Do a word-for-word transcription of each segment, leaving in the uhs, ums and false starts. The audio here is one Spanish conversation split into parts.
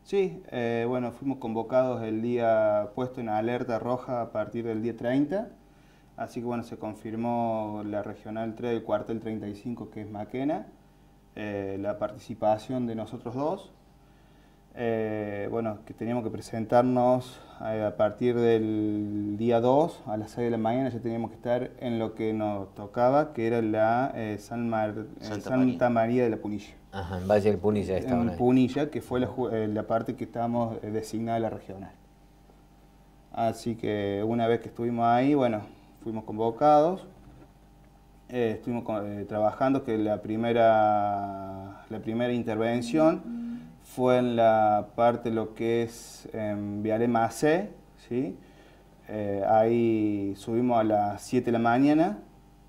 Sí, eh, bueno, fuimos convocados el día puesto en alerta roja a partir del día treinta, así que bueno, se confirmó la Regional tres del cuartel treinta y cinco, que es Maquena, eh, la participación de nosotros dos. Eh, bueno, que teníamos que presentarnos eh, a partir del día dos a las seis de la mañana, ya teníamos que estar en lo que nos tocaba, que era la eh, San Mar, eh, Santa Santa María. María de la Punilla. Ajá, en Valle del Punilla estaban En ahí. Punilla, que fue la, ju- eh, la parte que estábamos eh, designada a la regional. Así que una vez que estuvimos ahí, bueno, fuimos convocados, eh, estuvimos co- eh, trabajando, que la primera, la primera intervención fue en la parte lo que es en Viale Macé, ¿sí? Eh, ahí subimos a las siete de la mañana,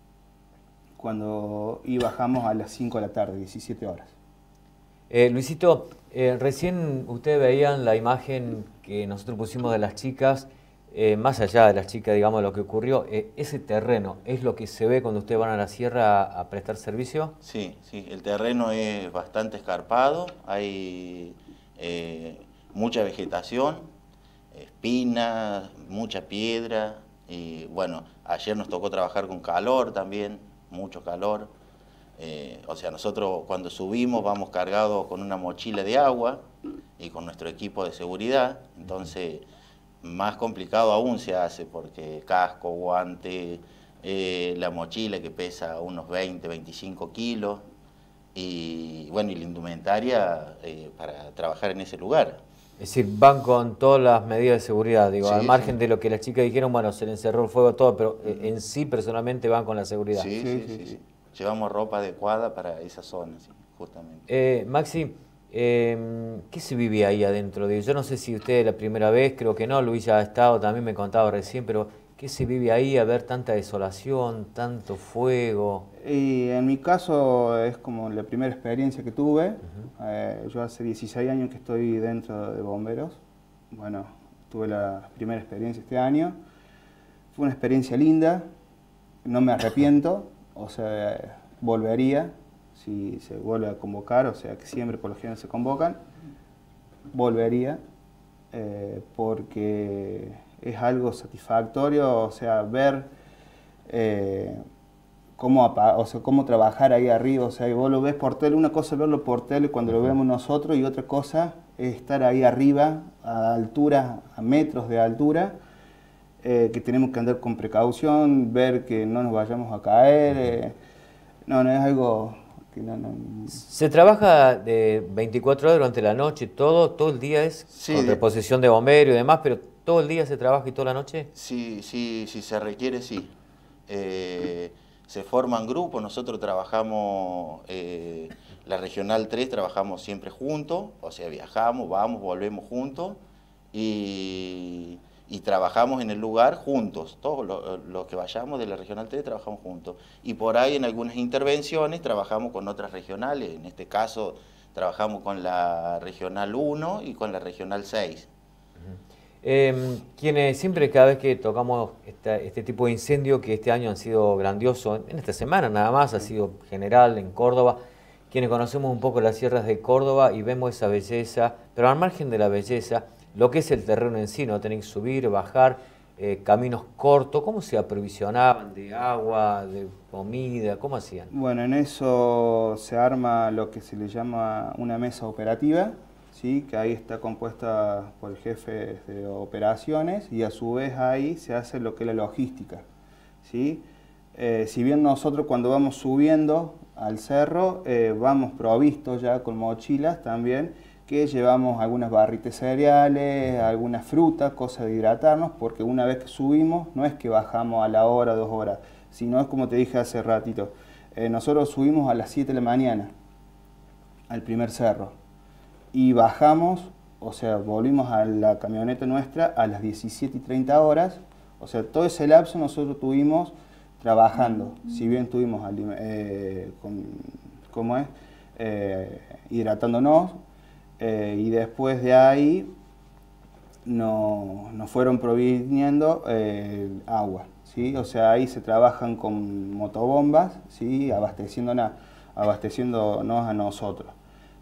cuando y bajamos a las cinco de la tarde, diecisiete horas. Eh, Luisito, eh, recién ustedes veían la imagen que nosotros pusimos de las chicas, eh, más allá de las chicas, digamos, lo que ocurrió, eh, ese terreno, ¿es lo que se ve cuando ustedes van a la sierra a, a prestar servicio? Sí, sí, el terreno es bastante escarpado, hay eh, mucha vegetación, espinas, mucha piedra, y bueno, ayer nos tocó trabajar con calor también, mucho calor. Eh, o sea, nosotros cuando subimos vamos cargados con una mochila de agua y con nuestro equipo de seguridad, entonces más complicado aún se hace porque casco, guante, eh, la mochila que pesa unos veinte, veinticinco kilos y bueno, y la indumentaria eh, para trabajar en ese lugar. Es decir, van con todas las medidas de seguridad, digo, Sí, al margen sí. de lo que las chicas dijeron, bueno, se le encerró el fuego todo, pero eh, en sí personalmente van con la seguridad. Sí, Sí, sí, sí, sí, sí. sí. Llevamos ropa adecuada para esa zona, sí, justamente. Eh, Maxi, eh, ¿qué se vive ahí adentro? Digo, yo no sé si usted es la primera vez, creo que no, Luis ya ha estado, también me contaba recién, pero ¿qué se vive ahí a ver tanta desolación, tanto fuego? Y en mi caso es como la primera experiencia que tuve. Eh, yo hace dieciséis años que estoy dentro de bomberos. Bueno, tuve la primera experiencia este año. Fue una experiencia linda, no me arrepiento, o sea, volvería si se vuelve a convocar, o sea que siempre por lo general se convocan, volvería eh, porque es algo satisfactorio, o sea, ver eh, cómo, apa- o sea, cómo trabajar ahí arriba, o sea, y vos lo ves por tele, una cosa es verlo por tele cuando lo vemos nosotros y otra cosa es estar ahí arriba, a altura, a metros de altura, eh, que tenemos que andar con precaución, ver que no nos vayamos a caer, eh, no, no es algo que no, no, ¿Se trabaja de veinticuatro horas durante la noche, todo, todo el día es Sí, con de- reposición de bomberos y demás, pero todo el día se trabaja y toda la noche? Sí, sí, si se requiere, sí. Eh, se forman grupos, nosotros trabajamos, eh, la Regional tres trabajamos siempre juntos, o sea, viajamos, vamos, volvemos juntos y, y trabajamos en el lugar juntos, todos los, los que vayamos de la Regional tres trabajamos juntos. Y por ahí en algunas intervenciones trabajamos con otras regionales, en este caso trabajamos con la Regional uno y con la Regional seis. Eh, quienes siempre, cada vez que tocamos esta- este tipo de incendio, que este año han sido grandiosos, en esta semana nada más, ha sido general en Córdoba, quienes conocemos un poco las sierras de Córdoba y vemos esa belleza, pero al margen de la belleza, lo que es el terreno en sí, ¿no? Tienen que subir, bajar, eh, caminos cortos, ¿cómo se aprovisionaban de agua, de comida? ¿Cómo hacían? Bueno, en eso se arma lo que se le llama una mesa operativa, ¿sí? Que ahí está compuesta por el jefe de operaciones y a su vez ahí se hace lo que es la logística, ¿sí? Eh, si bien nosotros cuando vamos subiendo al cerro eh, vamos provistos ya con mochilas también, que llevamos algunas barritas de cereales, algunas frutas, cosas de hidratarnos, porque una vez que subimos no es que bajamos a la hora, dos horas, sino es como te dije hace ratito, eh, nosotros subimos a las siete de la mañana al primer cerro y bajamos, o sea, volvimos a la camioneta nuestra a las diecisiete y treinta horas, o sea, todo ese lapso nosotros tuvimos trabajando, si bien estuvimos eh, con, ¿cómo es? Eh, hidratándonos, eh, y después de ahí no, nos fueron proviniendo eh, agua, ¿sí? O sea, ahí se trabajan con motobombas, ¿sí? Abasteciéndonos, abasteciéndonos a nosotros.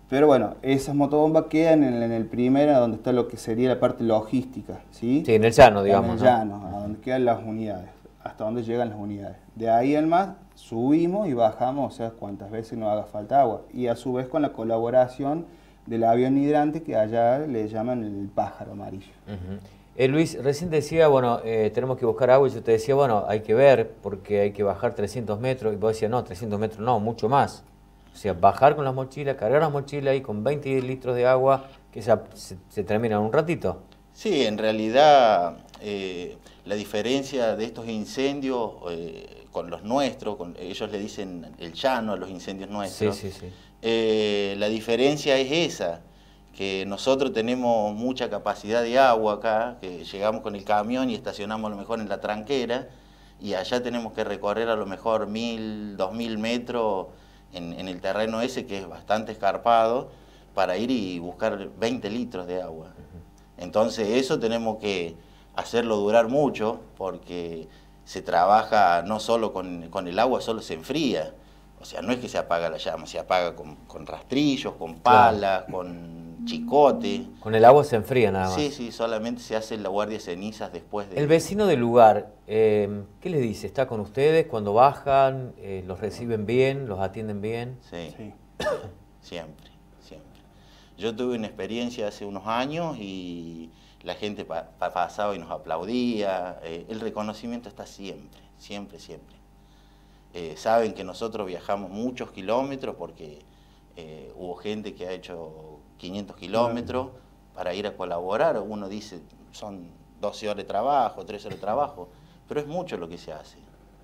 Pero bueno, esas motobombas quedan en, en el primero, donde está lo que sería la parte logística, ¿sí? Sí, en el llano, digamos. En el ¿no? llano, a donde quedan las unidades, hasta donde llegan las unidades. De ahí en más, subimos y bajamos, o sea, cuantas veces nos haga falta agua. Y a su vez con la colaboración del avión hidrante, que allá le llaman el pájaro amarillo. Uh-huh. eh, Luis, recién decía, bueno, eh, tenemos que buscar agua, y yo te decía, bueno, hay que ver, porque hay que bajar trescientos metros, y vos decías, no, trescientos metros no, mucho más. O sea, bajar con las mochilas, cargar las mochilas y con veinte litros de agua, que ya se, se termina en un ratito. Sí, en realidad eh, la diferencia de estos incendios eh, con los nuestros, con, ellos le dicen el llano a los incendios nuestros, sí, sí, sí. Eh, la diferencia es esa, que nosotros tenemos mucha capacidad de agua acá, que llegamos con el camión y estacionamos a lo mejor en la tranquera, y allá tenemos que recorrer a lo mejor mil, dos mil metros en, en el terreno ese, que es bastante escarpado, para ir y buscar veinte litros de agua. Entonces eso tenemos que hacerlo durar mucho, porque se trabaja no solo con, con el agua, solo se enfría. O sea, no es que se apaga la llama, se apaga con, con rastrillos, con palas, claro, con chicote. Con el agua se enfría nada más. Sí, sí, solamente se hace la guardia de cenizas después de... El vecino del lugar, eh, ¿qué les dice? ¿Está con ustedes cuando bajan? Eh, ¿Los reciben bien? ¿Los atienden bien? Sí, sí. siempre, siempre. Yo tuve una experiencia hace unos años y la gente pa pa pasaba y nos aplaudía. Eh, el reconocimiento está siempre, siempre, siempre. Eh, saben que nosotros viajamos muchos kilómetros porque eh, hubo gente que ha hecho quinientos kilómetros para ir a colaborar. Uno dice, son doce horas de trabajo, trece horas de trabajo, pero es mucho lo que se hace.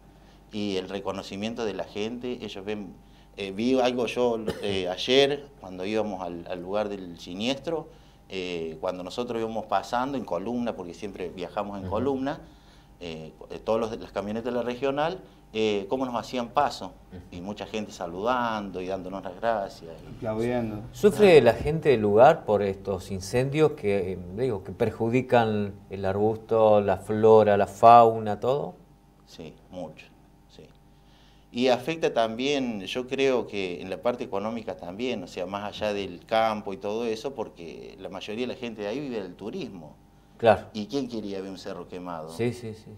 Y el reconocimiento de la gente, ellos ven... Eh, vi algo yo eh, ayer, cuando íbamos al, al lugar del siniestro, eh, cuando nosotros íbamos pasando en columna, porque siempre viajamos en uh-huh. columna, eh, todas las camionetas de la regional, eh, cómo nos hacían paso, uh-huh. y mucha gente saludando y dándonos las gracias. Aplaudiendo. ¿Sufre la gente del lugar por estos incendios que, digo, que perjudican el arbusto, la flora, la fauna, todo? Sí, mucho. Y afecta también, yo creo que en la parte económica también, o sea, más allá del campo y todo eso, porque la mayoría de la gente de ahí vive del turismo. Claro. ¿Y quién quería ver un cerro quemado? Sí, sí, sí.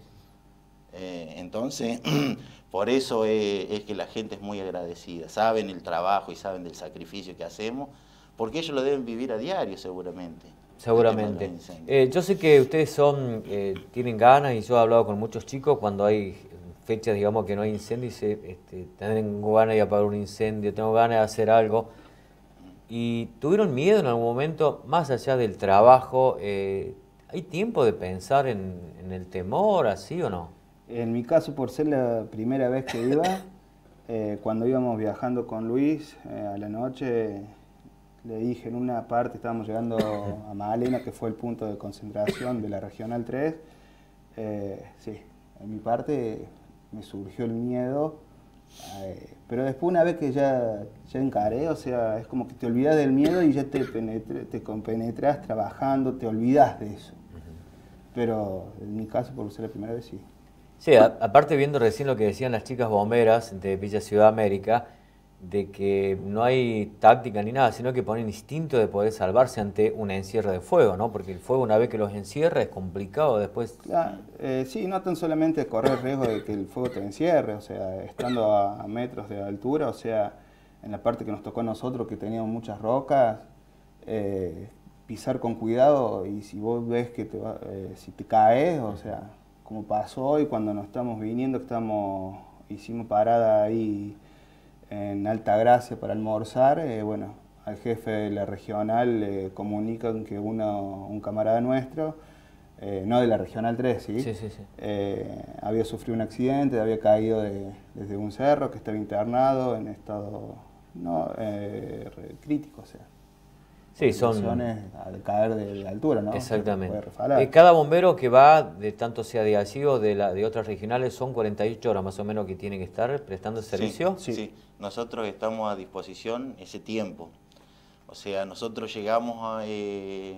Eh, entonces, por eso es, es que la gente es muy agradecida. Saben el trabajo y saben del sacrificio que hacemos, porque ellos lo deben vivir a diario seguramente. Seguramente. Eh, yo sé que ustedes son, eh, tienen ganas, y yo he hablado con muchos chicos cuando hay fechas, digamos, que no hay incendio, y se, este, tengo ganas de apagar un incendio, tengo ganas de hacer algo. ¿Y tuvieron miedo en algún momento, más allá del trabajo? Eh, ¿Hay tiempo de pensar en, en el temor, así o no? En mi caso, por ser la primera vez que iba, eh, cuando íbamos viajando con Luis, eh, a la noche, le dije, en una parte estábamos llegando a Magdalena, que fue el punto de concentración de la Regional tres, eh, sí, en mi parte me surgió el miedo, eh, pero después una vez que ya, ya encaré, o sea, es como que te olvidas del miedo y ya te, penetre, te compenetras trabajando, te olvidas de eso. Pero en mi caso, por ser la primera vez, sí. Sí, a, aparte viendo recién lo que decían las chicas bomberas de Villa Ciudad América, de que no hay táctica ni nada, sino que ponen instinto de poder salvarse ante un encierre de fuego, ¿no? Porque el fuego, una vez que los encierra, es complicado después. Claro, eh, sí, no tan solamente correr el riesgo de que el fuego te encierre, o sea, estando a, a metros de altura, o sea, en la parte que nos tocó a nosotros, que teníamos muchas rocas, eh, pisar con cuidado, y si vos ves que te va, eh, si te caes, o sea, como pasó hoy cuando nos estamos viniendo, que estamos, hicimos parada ahí en Altagracia para almorzar, eh, bueno, al jefe de la regional le eh, comunican que uno, un camarada nuestro, eh, no de la Regional tres, ¿sí? Sí, sí, sí. Eh, había sufrido un accidente, había caído de, desde un cerro, que estaba internado en estado no, eh, crítico, o sea. Sí, son... al caer de, de altura, ¿no? Exactamente. Eh, cada bombero que va, de tanto sea de allí o de, la, de otras regionales, son cuarenta y ocho horas más o menos que tiene que estar prestando servicio. Sí, sí, sí. Nosotros estamos a disposición ese tiempo. O sea, nosotros llegamos a, eh,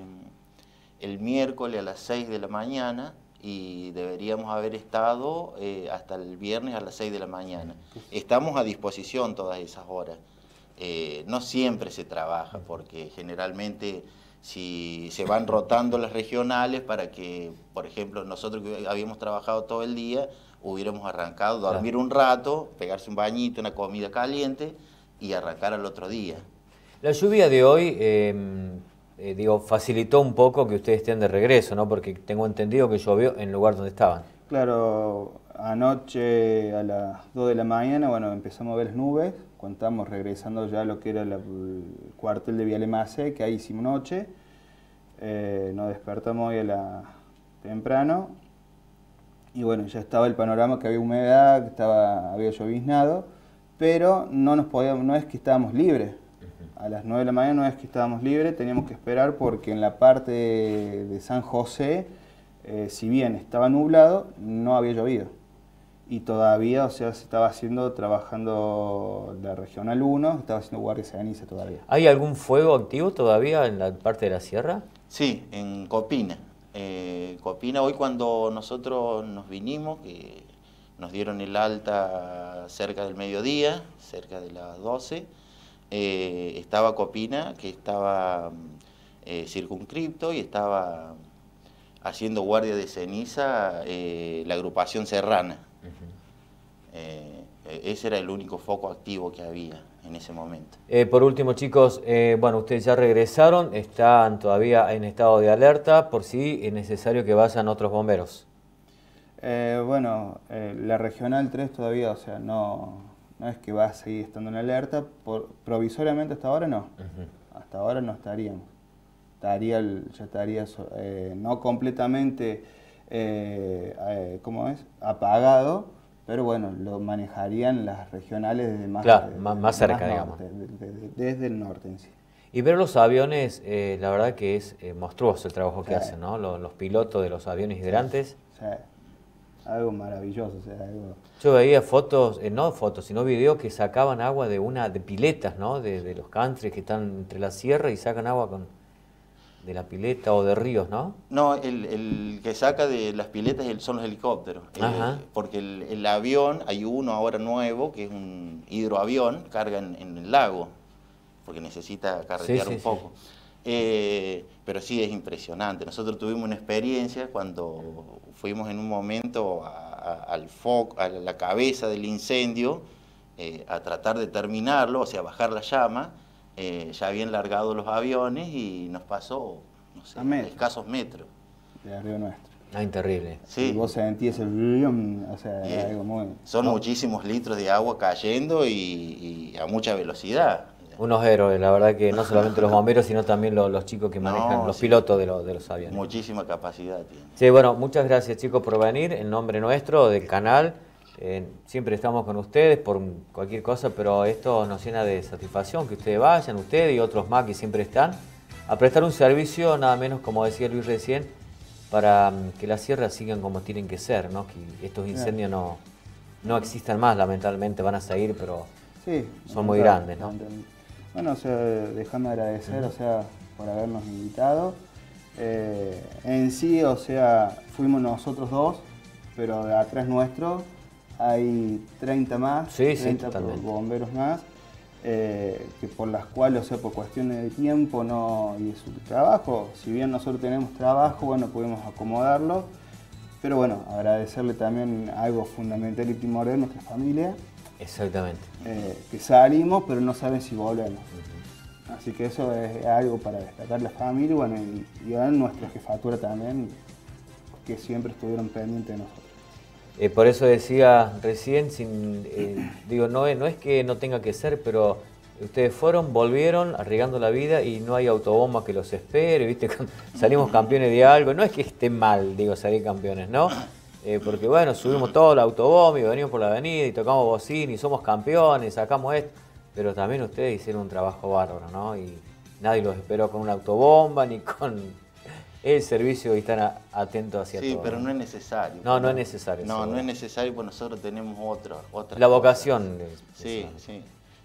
el miércoles a las seis de la mañana y deberíamos haber estado eh, hasta el viernes a las seis de la mañana. Estamos a disposición todas esas horas. eh, no siempre se trabaja, porque generalmente si se van rotando las regionales para que, por ejemplo, nosotros que habíamos trabajado todo el día, hubiéramos arrancado, dormir Claro. un rato, pegarse un bañito, una comida caliente y arrancar al otro día. La lluvia de hoy, eh, eh, digo, facilitó un poco que ustedes estén de regreso, ¿no? Porque tengo entendido que llovió en el lugar donde estaban. Claro, anoche a las dos de la mañana, bueno, empezamos a ver las nubes, cuando estábamos regresando ya a lo que era la- el cuartel de Vialemase, que ahí hicimos noche. Eh, nos despertamos hoy a la temprano y bueno, ya estaba el panorama, que había humedad, que estaba, había lloviznado, pero no nos podíamos, no es que estábamos libres. A las nueve de la mañana no es que estábamos libres, teníamos que esperar porque en la parte de, de San José, eh, si bien estaba nublado, no había llovido. Y todavía, o sea, se estaba haciendo, trabajando la Regional uno, estaba haciendo guardia de ceniza todavía. ¿Hay algún fuego activo todavía en la parte de la sierra? Sí, en Copina. Eh, Copina, hoy cuando nosotros nos vinimos, que nos dieron el alta cerca del mediodía, cerca de las doce, eh, estaba Copina, que estaba eh, circunscripto y estaba haciendo guardia de ceniza eh, la agrupación serrana. Uh-huh. eh, ese era el único foco activo que había en ese momento. Eh, por último, chicos, eh, bueno, ustedes ya regresaron, están todavía en estado de alerta por si es necesario que vayan otros bomberos. Eh, bueno, eh, la Regional tres todavía, o sea, no, no es que va a seguir estando en alerta, por, provisoriamente hasta ahora no, uh-huh. Hasta ahora no estaríamos, estaría el, ya estaría eh, no completamente, eh, eh, ¿cómo es?, apagado, pero bueno, lo manejarían las regionales desde más, claro, de, más, más cerca, más digamos. Norte, de, de, desde el norte en sí. Y ver los aviones, eh, la verdad que es eh, monstruoso el trabajo que sí. hacen, ¿no? Los, los pilotos de los aviones hidrantes. Sí. Algo maravilloso, o sea, algo... Yo veía fotos, eh, no fotos, sino videos que sacaban agua de una de piletas, ¿no? De, de los countries que están entre la sierra y sacan agua con de la pileta o de ríos, ¿no? No, el, el que saca de las piletas son los helicópteros, eh, porque el, el avión, hay uno ahora nuevo, que es un hidroavión, carga en, en el lago, porque necesita carretear sí, sí, un poco. Sí. Eh, pero sí, es impresionante. Nosotros tuvimos una experiencia cuando fuimos en un momento a, a, al foco, a la cabeza del incendio, eh, a tratar de terminarlo, o sea, bajar la llama. Eh, ya habían largado los aviones y nos pasó, no sé, a escasos metros. De arriba nuestro. Ay, terrible. Sí. Y vos sentías el río, o sea, yeah. algo muy... Son ¿no? muchísimos litros de agua cayendo y, y a mucha velocidad. Unos héroes, la verdad que no solamente los bomberos, sino también los, los chicos que manejan, no, los sí. pilotos de, lo, de los aviones. Muchísima capacidad tiene. Sí, bueno, muchas gracias chicos por venir, en nombre nuestro, del canal. Eh, siempre estamos con ustedes por cualquier cosa, pero esto nos llena de satisfacción que ustedes vayan, ustedes y otros más que siempre están, a prestar un servicio, nada menos, como decía Luis recién, para um, que las sierras sigan como tienen que ser, ¿no? Que estos incendios no, no existan más, lamentablemente van a seguir, pero sí, son muy grandes, ¿no? Bueno, o sea, déjame agradecer, uh-huh. o sea, por habernos invitado. Eh, en sí, o sea, fuimos nosotros dos, pero de atrás nuestro hay treinta más, sí, treinta sí, bomberos más, eh, que por las cuales, o sea, por cuestiones de tiempo no, y de su trabajo, si bien nosotros tenemos trabajo, bueno, pudimos acomodarlo, pero bueno, agradecerle también algo fundamental y primordial a nuestra familia. Exactamente. Eh, que salimos, pero no saben si volvemos. Uh-huh. Así que eso es algo para destacar la familia, bueno, y, y a nuestra jefatura también, que siempre estuvieron pendientes de nosotros. Eh, por eso decía recién, sin, eh, digo, no es, no es que no tenga que ser, pero ustedes fueron, volvieron, arriesgando la vida y no hay autobomba que los espere, ¿viste? Salimos campeones de algo, no es que esté mal, digo, salir campeones, ¿no? Eh, porque bueno, subimos todo el autobomba y venimos por la avenida y tocamos bocina y somos campeones, sacamos esto, pero también ustedes hicieron un trabajo bárbaro, ¿no? Y nadie los esperó con una autobomba ni con... el servicio y están atentos hacia sí, todo. Sí, pero no es necesario. No, no es necesario. No, no es necesario porque nosotros tenemos otra, otra La vocación. De, sí, sí.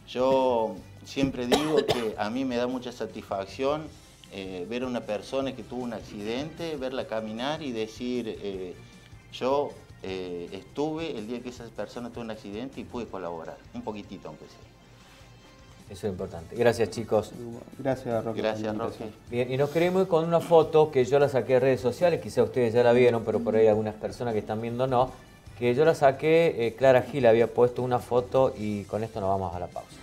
Yo siempre digo que a mí me da mucha satisfacción eh, ver a una persona que tuvo un accidente, verla caminar y decir, eh, yo eh, estuve el día que esa persona tuvo un accidente y pude colaborar, un poquitito aunque sea. Eso es importante. Gracias, chicos. Gracias, Roque. Gracias, Roque. Bien, y nos queremos ir con una foto que yo la saqué de redes sociales, quizá ustedes ya la vieron, pero por ahí algunas personas que están viendo no, que yo la saqué, eh, Clara Gil había puesto una foto y con esto nos vamos a la pausa.